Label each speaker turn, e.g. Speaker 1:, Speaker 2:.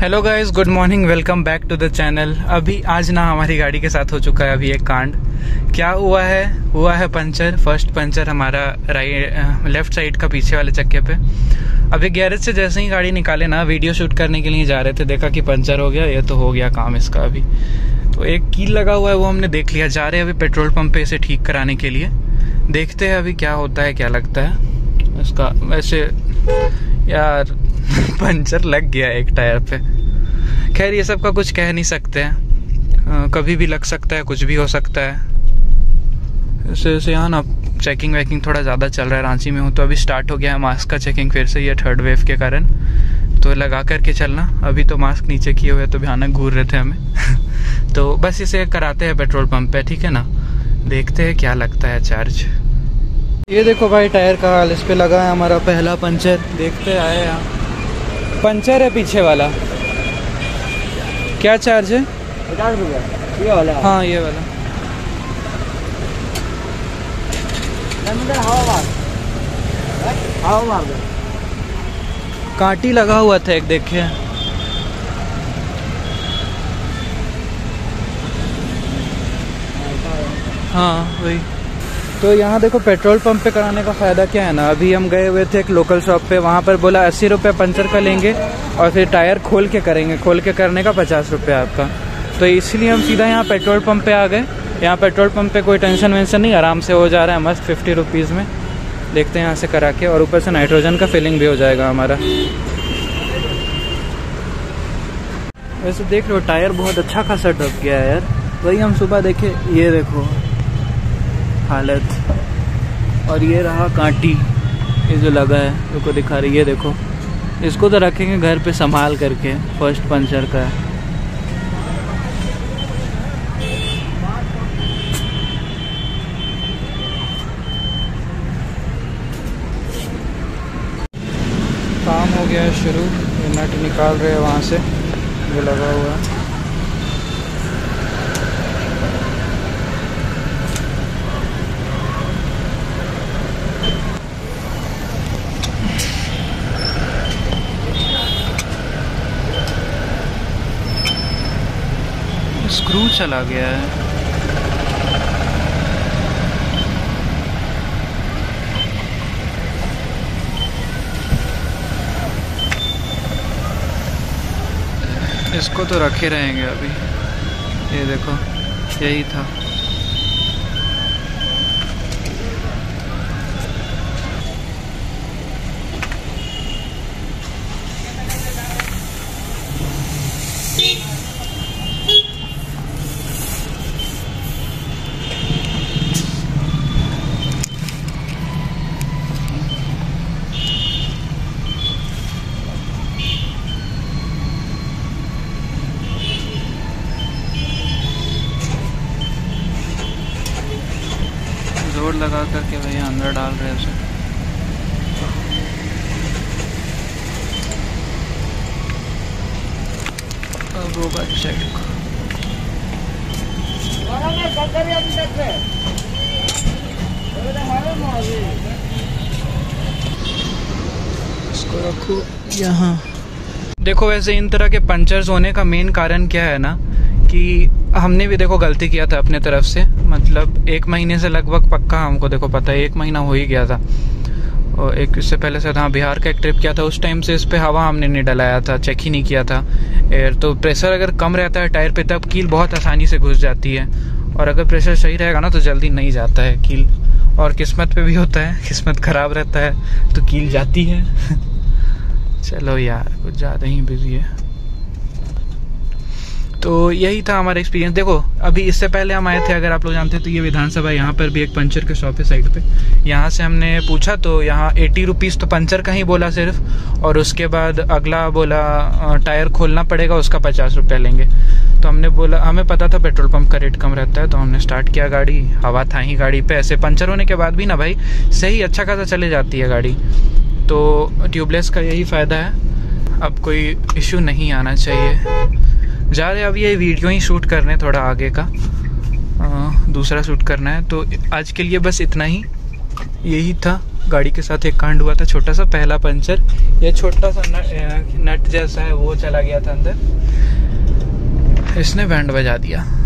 Speaker 1: Hello guys, good morning, welcome back to the channel. अभी आज ना हमारी गाड़ी के साथ हो चुका है अभी एक कांड। क्या हुआ है पंचर। फर्स्ट पंचर हमारा लेफ्ट साइड का पीछे वाले चक्के पे। अभी गैरेज से जैसे ही गाड़ी निकाले ना, वीडियो शूट करने के लिए जा रहे थे, देखा कि पंचर हो गया। ये तो हो गया काम इसका। अभी तो एक कील लगा हुआ है, वो हमने देख लिया। जा रहे हैं अभी पेट्रोल पंप पे इसे ठीक कराने के लिए। देखते हैं अभी क्या होता है, क्या लगता है इसका। वैसे यार पंचर लग गया एक टायर पे। खैर ये सब का कुछ कह नहीं सकते हैं, कभी भी लग सकता है, कुछ भी हो सकता है। ऐसे यहाँ ना चेकिंग वेकिंग थोड़ा ज़्यादा चल रहा है। रांची में हूँ तो अभी स्टार्ट हो गया है मास्क का चेकिंग फिर से, ये थर्ड वेव के कारण। तो लगा करके चलना। अभी तो मास्क नीचे किए हुए तो भयानक घूर रहे थे हमें तो बस इसे कराते हैं पेट्रोल पंप पे, ठीक है ना। देखते हैं क्या लगता है चार्ज। ये देखो भाई टायर का हाल। इस पे लगा है हमारा पहला पंचर। देखते आए यहाँ पंचर है पीछे वाला। क्या चार्ज है?
Speaker 2: 50 रुपये ये वाला।
Speaker 1: हाँ ये वाला।
Speaker 2: हवा मार दो।
Speaker 1: कांटी लगा हुआ था एक, देखिए। हाँ वही तो। यहाँ देखो पेट्रोल पंप पे कराने का फ़ायदा क्या है ना। अभी हम गए हुए थे एक लोकल शॉप पे, वहाँ पर बोला 80 रुपये पंचर का लेंगे और फिर टायर खोल के करेंगे। खोल के करने का 50 रुपये आपका। तो इसलिए हम सीधा यहाँ पेट्रोल पंप पे आ गए। यहाँ पेट्रोल पंप पे कोई टेंशन वेंशन नहीं, आराम से हो जा रहा है मस्त 50 रुपीज़ में। देखते हैं यहाँ से करा के, और ऊपर से नाइट्रोजन का फिलिंग भी हो जाएगा हमारा। वैसे देख लो टायर बहुत अच्छा खासा डब गया है यार। वही हम सुबह देखे, ये देखो हालत। और ये रहा कांटी, ये जो लगा है रुको दिखा रही है, देखो। इसको तो रखेंगे घर पे संभाल करके। फर्स्ट पंचर का है। काम हो गया है शुरू। ये नट निकाल रहे हैं वहाँ से, ये लगा हुआ है। स्क्रू चला गया है। इसको तो रखे रहेंगे अभी। ये देखो यही था। जोर लगा करके भैया अंदर डाल रहे हैं उसे। अब होगा चेक। इसको रखो यहाँ। देखो वैसे इन तरह के पंचर्स होने का मेन कारण क्या है ना, कि हमने भी देखो गलती किया था अपने तरफ से। मतलब 1 महीने से लगभग पक्का हमको देखो पता है, 1 महीना हो ही गया था। और एक इससे पहले से हाँ बिहार का एक ट्रिप किया था। उस टाइम से इस पे हवा हमने नहीं डलाया था, चेक ही नहीं किया था एयर। तो प्रेशर अगर कम रहता है टायर पे तब कील बहुत आसानी से घुस जाती है, और अगर प्रेशर सही रहेगा ना तो जल्दी नहीं जाता है कील। और किस्मत पे भी होता है, किस्मत ख़राब रहता है तो कील जाती है चलो यार कुछ ज़्यादा ही बिजी है। तो यही था हमारा एक्सपीरियंस। देखो अभी इससे पहले हम आए थे, अगर आप लोग जानते तो ये विधानसभा, यहाँ पर भी एक पंचर के शॉप है साइड पे। यहाँ से हमने पूछा तो यहाँ 80 रुपीज़ तो पंचर का ही बोला सिर्फ, और उसके बाद अगला बोला टायर खोलना पड़ेगा, उसका 50 रुपये लेंगे। तो हमने बोला, हमें पता था पेट्रोल पंप का रेट कम रहता है, तो हमने स्टार्ट किया गाड़ी। हवा था ही गाड़ी पे। ऐसे पंचर होने के बाद भी ना भाई सही अच्छा खासा चले जाती है गाड़ी। तो ट्यूबलेस का यही फ़ायदा है, अब कोई इशू नहीं आना चाहिए। जा रहे अब ये वीडियो ही शूट करने, थोड़ा आगे का दूसरा शूट करना है। तो आज के लिए बस इतना ही, यही था। गाड़ी के साथ एक कांड हुआ था छोटा सा, पहला पंचर। ये छोटा सा नट जैसा है वो चला गया था अंदर, इसने बैंड बजा दिया।